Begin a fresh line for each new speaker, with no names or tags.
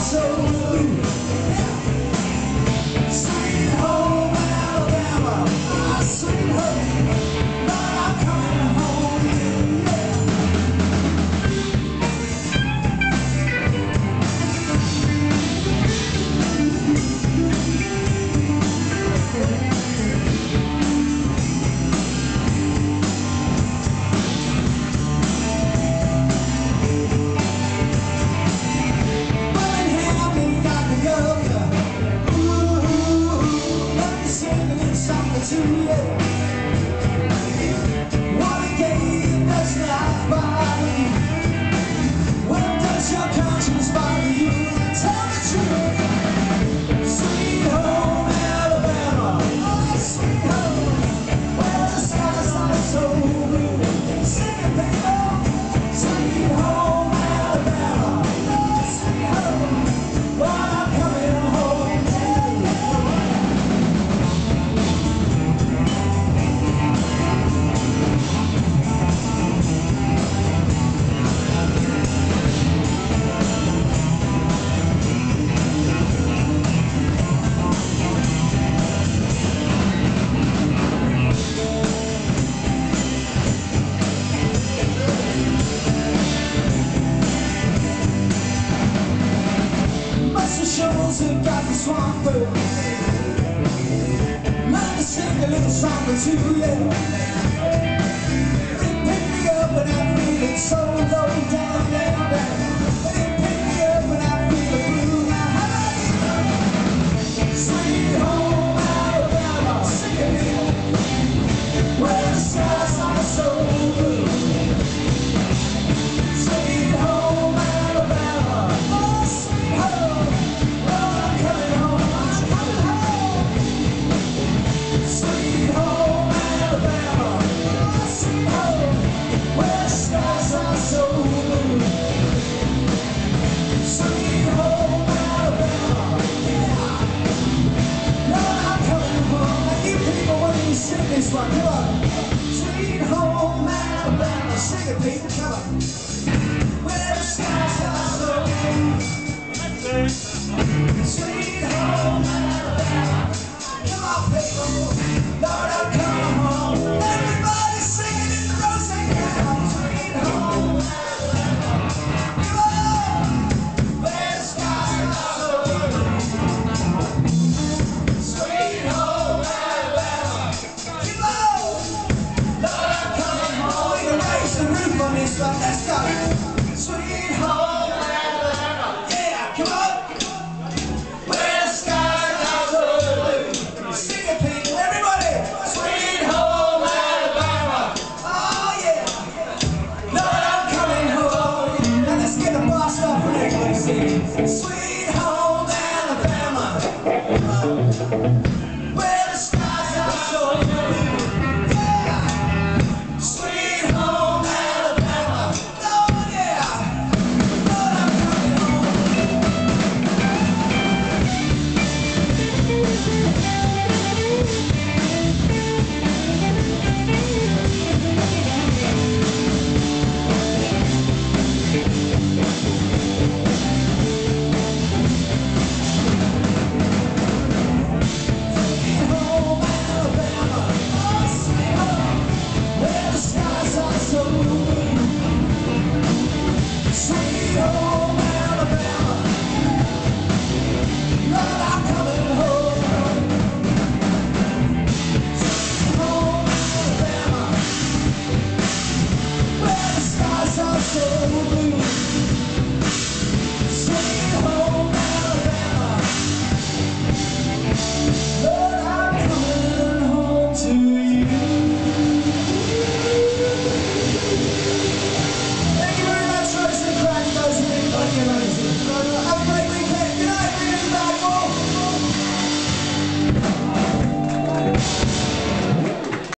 so blue. Sweet home Alabama, my sweet home, Lord, I'm coming home to you, yeah. To you. What a game does life bother you? When does your conscience bother you? Tell the truth. Sweet home Alabama, oh sweet home, where the skies are so blue. Sing it, baby. Sweet home Alabama, oh sweet home, Lord, I'm coming home to you. Shows have got the swamp bird. Learn to sing a little song or two, yeah. They pick me up when I'm feeling so low down, down, down. They pick me up when I feel blue. Now how do you sweet home Alabama, sing it here, where the skies are so blue. Sweet home Alabama, oh sweet home. Sing this one, come on. Sweet home Alabama, sing it, people, come on. Where the skies are so blue. Sweet home Alabama, come on, people. Lord, I'm coming home. Everybody singing in the road, sing it. Sweet home Alabama, come on. Where the skies are so blue. Sweet home Alabama. The roof on this one, let's go. Sweet home Alabama, yeah, come on. Where the skies are so blue. Sing it, people, everybody. Sweet home Alabama, oh yeah. Lord, I'm coming home. Now let's get the boss off and everybody sing. Sweet